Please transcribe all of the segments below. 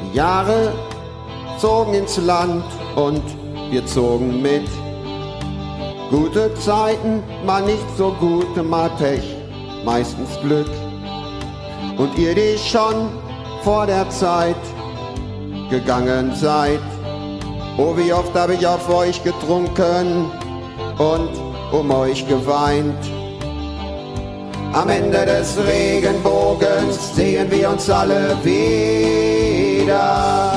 Die Jahre zogen ins Land und wir zogen mit. Gute Zeiten, mal nicht so gute, mal Pech, meistens Glück. Und ihr, die schon vor der Zeit gegangen seid, oh, wie oft hab ich auf euch getrunken und um euch geweint. Am Ende des Regenbogens sehen wir uns alle wieder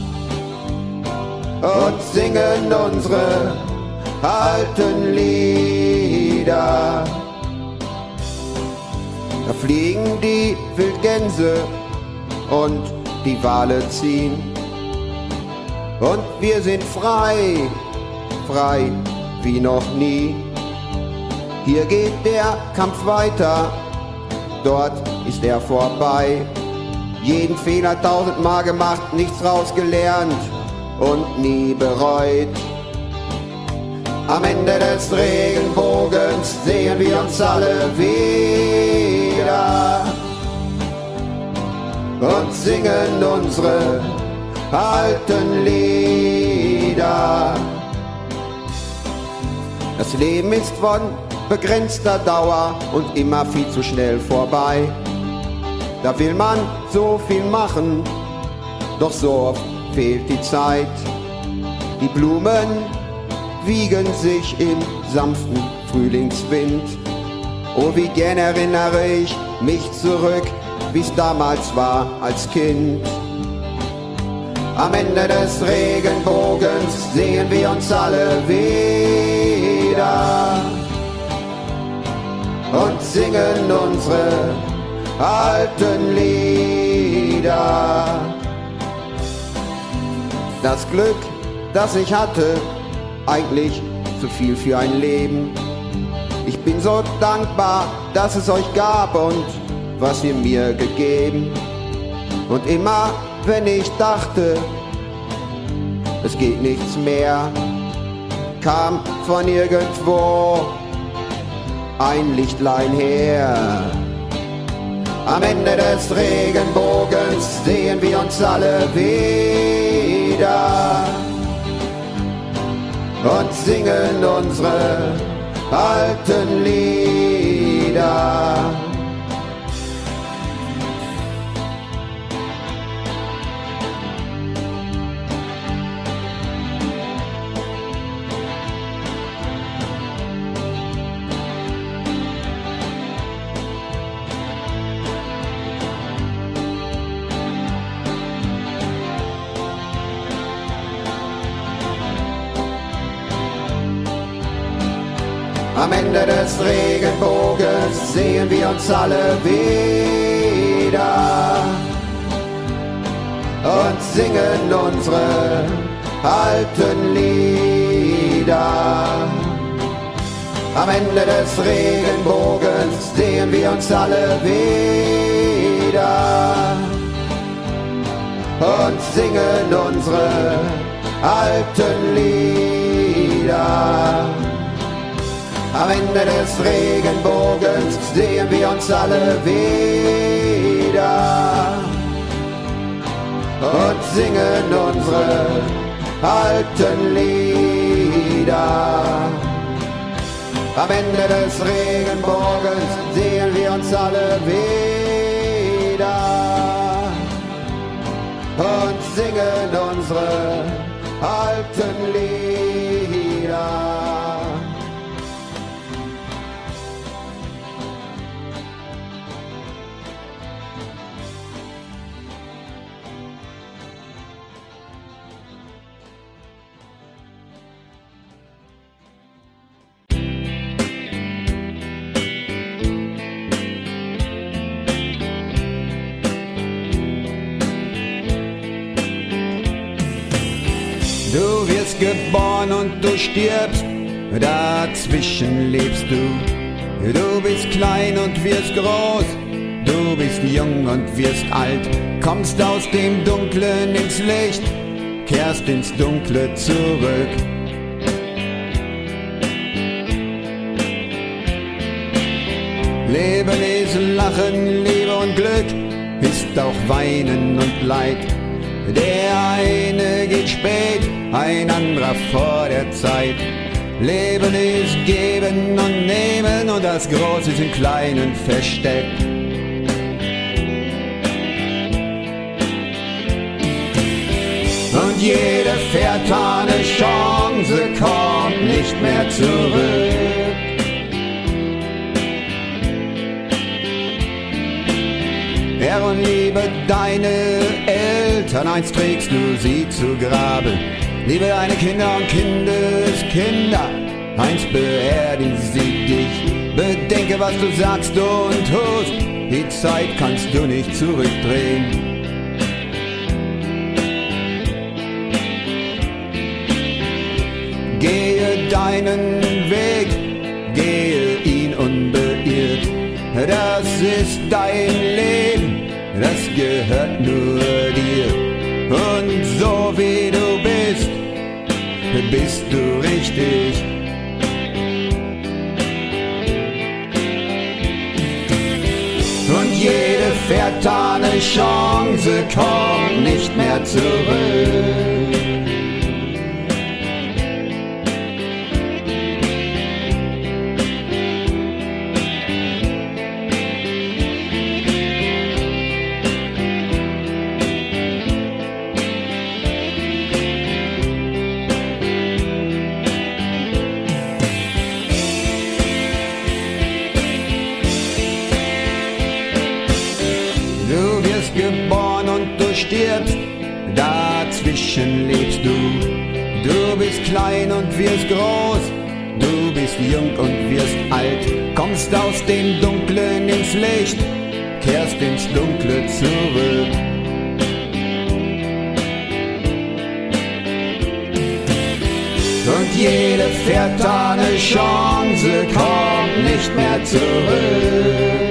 und singen unsere alten Lieder. Da fliegen die Wildgänse und die Wale ziehen und wir sind frei, frei wie noch nie. Hier geht der Kampf weiter, dort ist er vorbei. Jeden Fehler 1000-mal gemacht, nichts rausgelernt und nie bereut. Am Ende des Regenbogens sehen wir uns alle wieder und singen unsere alten Lieder. Das Leben ist von begrenzter Dauer und immer viel zu schnell vorbei. Da will man so viel machen, doch so oft fehlt die Zeit. Die Blumen wiegen sich im sanften Frühlingswind. Oh, wie gern erinnere ich mich zurück, wie's damals war als Kind. Am Ende des Regenbogens sehen wir uns alle wieder und singen unsere alten Lieder. Das Glück, das ich hatte, eigentlich zu viel für ein Leben. Ich bin so dankbar, dass es euch gab und was ihr mir gegeben. Und immer, wenn ich dachte, es geht nichts mehr, kam von irgendwo ein Lichtlein her. Am Ende des Regenbogens sehen wir uns alle wieder und singen unsere alten Lieder. Am Ende des Regenbogens sehen wir uns alle wieder und singen unsere alten Lieder. Am Ende des Regenbogens sehen wir uns alle wieder und singen unsere alten Lieder. Am Ende des Regenbogens sehen wir uns alle wieder und singen unsere alten Lieder. Am Ende des Regenbogens sehen wir uns alle wieder und singen unsere alten Lieder. Du wirst geboren und du stirbst, dazwischen lebst du. Du bist klein und wirst groß, du bist jung und wirst alt. Kommst aus dem Dunklen ins Licht, kehrst ins Dunkle zurück. Leben ist Lachen, Liebe und Glück, ist auch Weinen und Leid. Der eine geht spät, ein anderer vor der Zeit. Leben ist geben und nehmen und das Große ist im Kleinen versteckt. Und jede vertane Chance kommt nicht mehr zurück. Ehre und Liebe deine Eltern, einst trägst du sie zu Grabe. Liebe deine Kinder und Kindeskinder, einst beerdigen sie dich. Bedenke, was du sagst und tust, die Zeit kannst du nicht zurückdrehen. Gehe deinen Weg, gehe ihn unbeirrt. Das ist dein Leben, das gehört nur dir. Und so wie du bist, bist du richtig. Und jede vertane Chance kommt nicht mehr zurück. Geboren und du stirbst, dazwischen lebst du. Du bist klein und wirst groß, du bist jung und wirst alt. Kommst aus dem Dunklen ins Licht, kehrst ins Dunkle zurück. Und jede vertane Chance kommt nicht mehr zurück.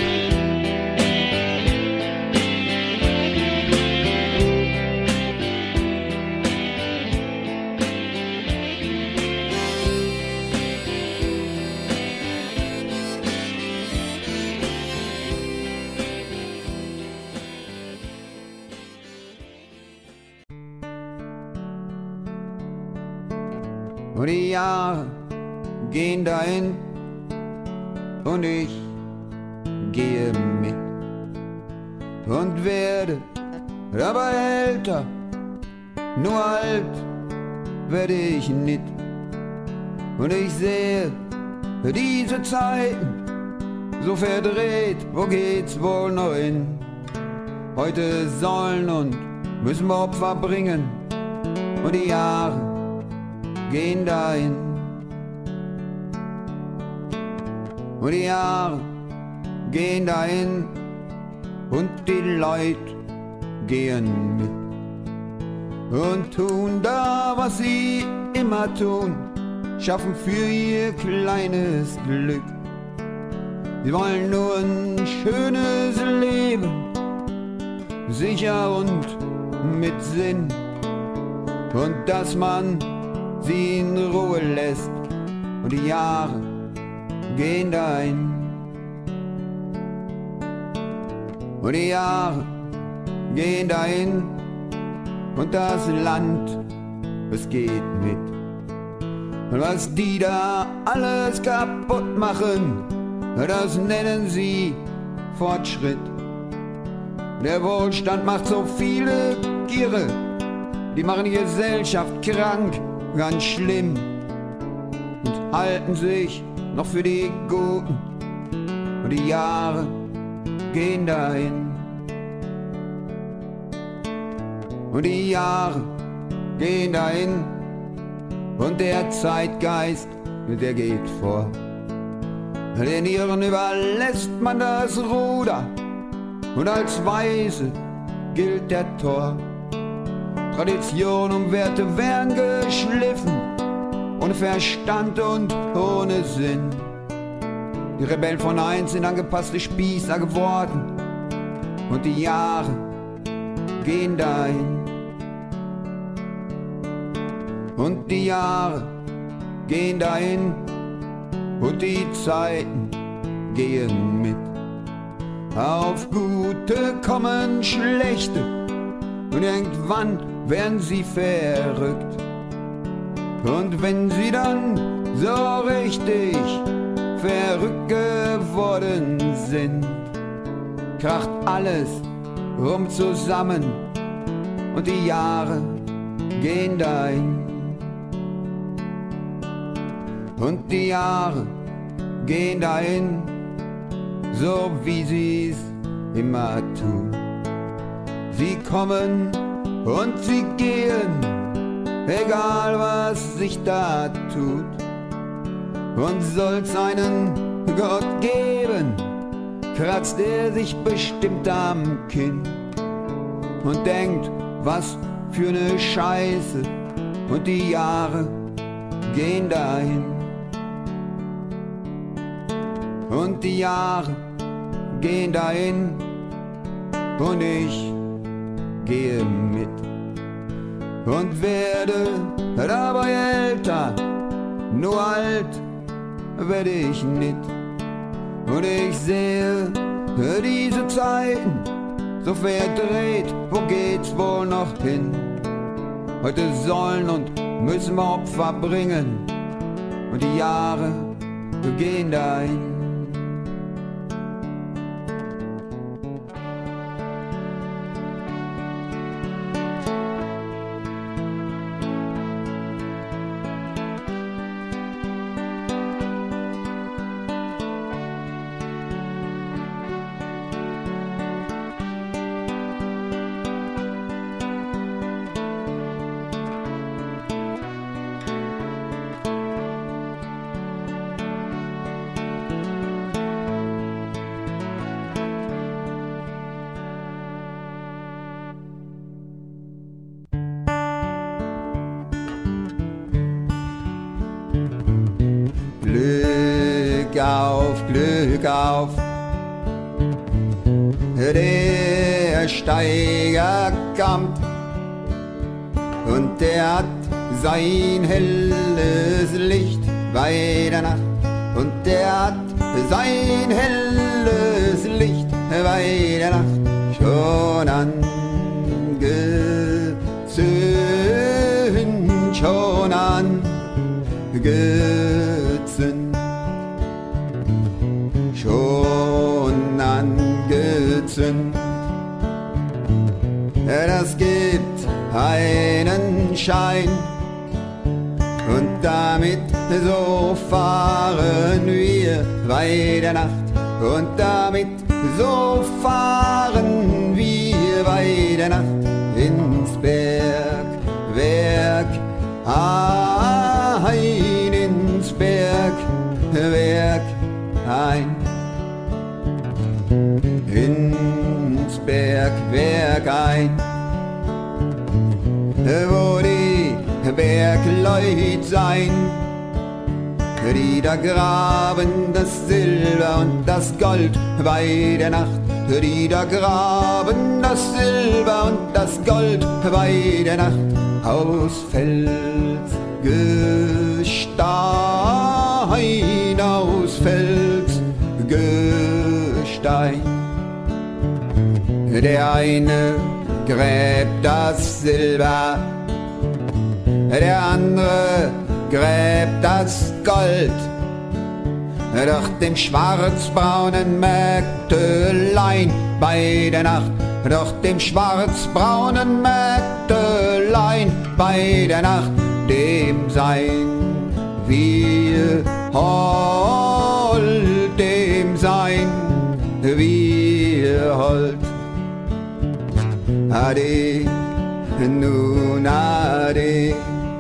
Und die Jahre gehen dahin und ich gehe mit und werde aber älter, nur alt werde ich nicht. Und ich sehe diese Zeiten so verdreht, wo geht's wohl noch hin? Heute sollen und müssen wir Opfer bringen und die Jahre gehen dahin. Und die Jahre gehen dahin und die Leute gehen mit und tun da, was sie immer tun, schaffen für ihr kleines Glück. Sie wollen nur ein schönes Leben, sicher und mit Sinn, und dass man sie in Ruhe lässt. Und die Jahre gehen dahin. Und die Jahre gehen dahin und das Land, es geht mit. Und was die da alles kaputt machen, das nennen sie Fortschritt. Der Wohlstand macht so viele Giere, die machen die Gesellschaft krank, ganz schlimm, und halten sich noch für die Guten. Und die Jahre gehen dahin. Und die Jahre gehen dahin und der Zeitgeist, der geht vor. Den Iren überlässt man das Ruder und als Weise gilt der Tor. Tradition und Werte werden geschliffen, ohne Verstand und ohne Sinn. Die Rebellen von einst sind angepasste Spießer geworden und die Jahre gehen dahin. Und die Jahre gehen dahin und die Zeiten gehen mit. Auf Gute kommen Schlechte und irgendwann werden sie verrückt. Und wenn sie dann so richtig verrückt geworden sind, kracht alles zusammen und die Jahre gehen dahin. Und die Jahre gehen dahin, so wie sie's immer tun. Sie kommen und sie gehen, egal was sich da tut. Und soll's einen Gott geben, kratzt er sich bestimmt am Kinn und denkt, was für ne Scheiße, und die Jahre gehen dahin. Und die Jahre gehen dahin und ich gehe mit und werde dabei älter, nur alt werde ich nicht. Und ich sehe diese Zeiten so verdreht, wo geht's wohl noch hin? Heute sollen und müssen wir Opfer bringen und die Jahre gehen dahin. Glück auf, der Steiger kommt und der hat sein helles Licht bei der Nacht und der hat sein helles Licht bei der Nacht schon angezündet, schon angezündet. Schon angezündet. Das gibt einen Schein und damit so fahren wir bei der Nacht und damit so fahren wir bei der Nacht ins Bergwerk ein, ins Bergwerk ein. Ins Bergwerk ein, wo die Bergleut sein, die da graben das Silber und das Gold bei der Nacht, die da graben das Silber und das Gold bei der Nacht aus Felsgestein, aus Felsgestein. Der eine gräbt das Silber, der andere gräbt das Gold. Doch dem schwarzbraunen Mägdelein bei der Nacht, doch dem schwarzbraunen Mägdelein bei der Nacht, dem sein wir hold, dem sein wir hold. Ade, nun ade,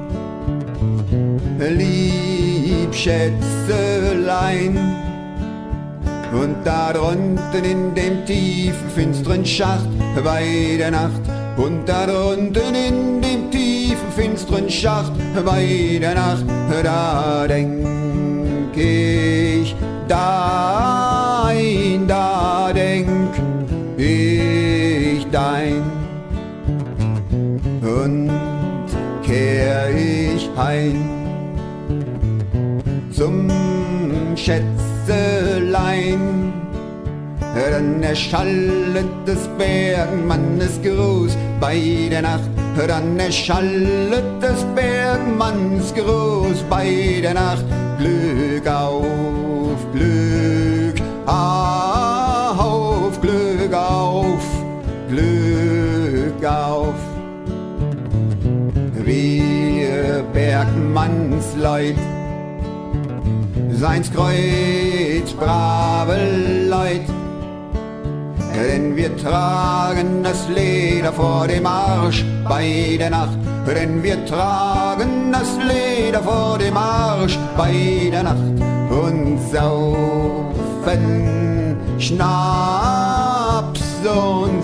lieb Schätzelein. Und da drunten in dem tiefen, finsteren Schacht bei der Nacht, und da drunten in dem tiefen, finsteren Schacht bei der Nacht, da denk ich dein, da denk ich dein. Und kehr ich heim zum Schätzelein Dann erschallet des Bergmannes Gruß bei der Nacht. Dann erschallet des Bergmanns Gruß bei der Nacht. Glück auf, Glück auf, Glück auf, Glück auf. Wir Bergmannsleut, seins Kreuz, brave Leut, denn wir tragen das Leder vor dem Arsch bei der Nacht. Denn wir tragen das Leder vor dem Arsch bei der Nacht und saufen Schnaps und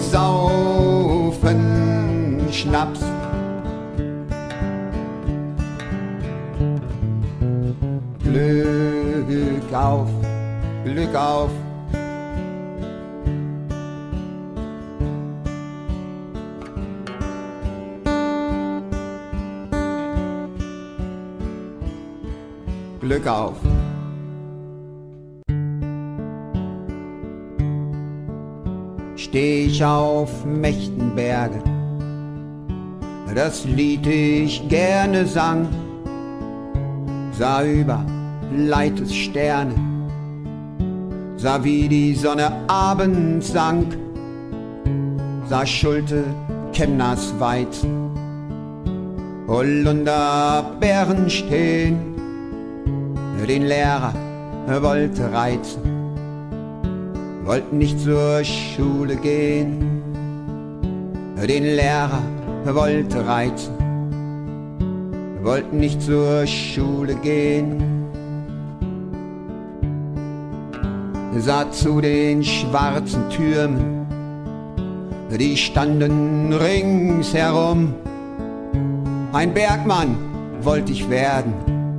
saufen Schnaps. Glück auf, Glück auf. Glück auf. Steh ich auf mächten Berge, das Lied ich gerne sang, sah über Leites Sterne, sah wie die Sonne abends sank, sah Schulte, Kemners Weizen, Holunderbeeren stehen. Den Lehrer wollte reizen, wollte nicht zur Schule gehen. Den Lehrer wollte reizen, wollte nicht zur Schule gehen. Sah zu den schwarzen Türmen, die standen ringsherum. Ein Bergmann wollte ich werden,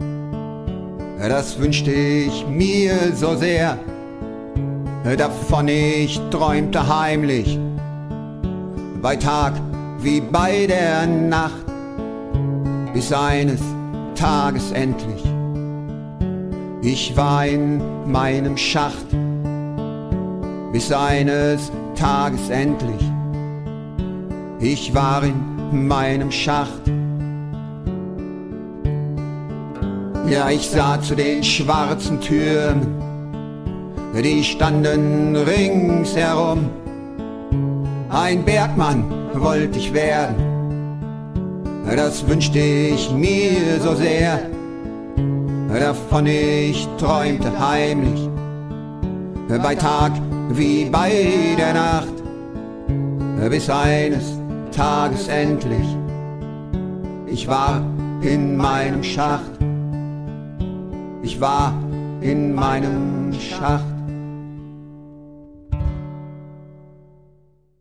das wünschte ich mir so sehr, davon ich träumte heimlich, bei Tag wie bei der Nacht, bis eines Tages endlich ich war in meinem Schacht, bis eines Tages endlich ich war in meinem Schacht. Ja, ich sah zu den schwarzen Türmen, die standen ringsherum. Ein Bergmann wollte ich werden, das wünschte ich mir so sehr, davon ich träumte heimlich, bei Tag wie bei der Nacht, bis eines Tages endlich ich war in meinem Schacht. Ich war in meinem Schacht.